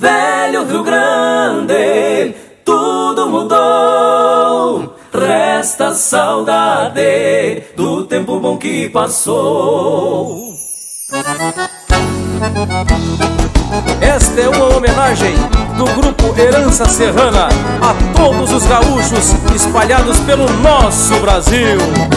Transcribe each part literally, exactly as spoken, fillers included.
Velho Rio Grande, tudo mudou, resta saudade do tempo bom que passou. Esta é uma homenagem do grupo Herança Serrana a todos os gaúchos espalhados pelo nosso Brasil.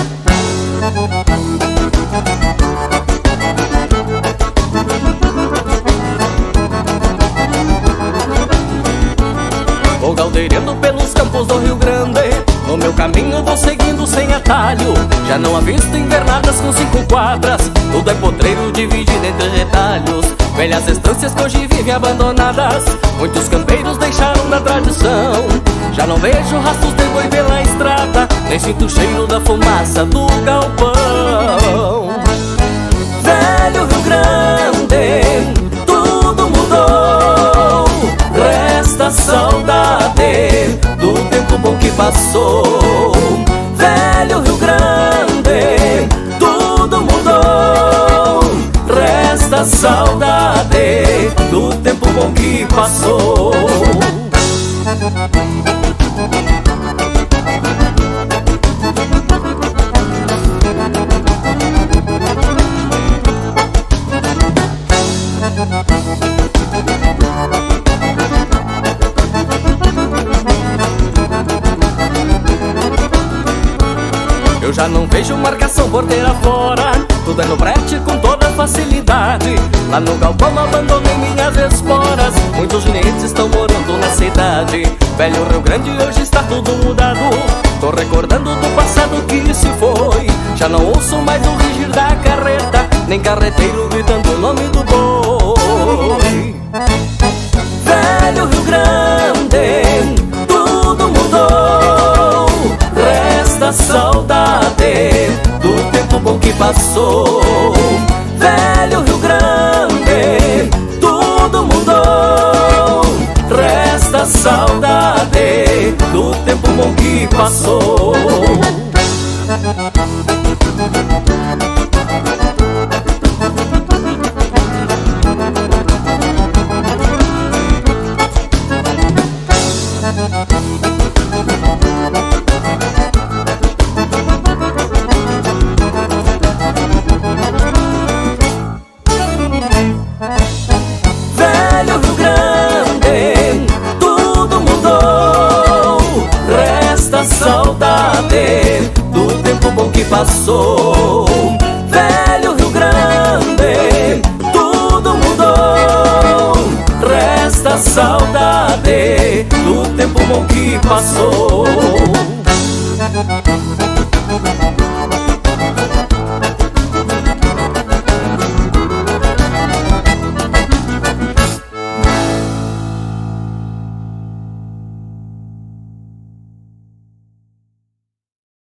Vou galdeirando pelos campos do Rio Grande, no meu caminho vou seguindo sem atalho. Já não avisto invernadas com cinco quadras, tudo é potreiro dividido entre retalhos. Velhas estâncias que hoje vivem abandonadas, muitos campeiros deixaram da tradição. Já não vejo rastros de boi pela estrada, nem sinto o cheiro da fumaça do galpão. Velho Rio Grande, tudo mudou, resta saudade do tempo bom que passou. Velho Rio Grande, tudo mudou, resta saudade do tempo bom que passou. Eu já não vejo marcação porteira fora, tudo é no brete com toda facilidade. Lá no galpão abandonei minhas esporas, muitos ginetes estão morando na cidade. Velho Rio Grande, hoje está tudo mudado, tô recordando do passado que se foi. Já não ouço mais o rugir da carreta, nem carreteiro gritando o nome do boi. Velho Rio Grande, tudo mudou, resta saudade do tempo bom que passou. Velho Rio Grande, tudo mudou, resta saudade do tempo bom que passou. Velho Rio Grande, tudo mudou, resta saudade do tempo bom que passou. Velho Rio Grande, tudo mudou, resta saudade do tempo bom que passou.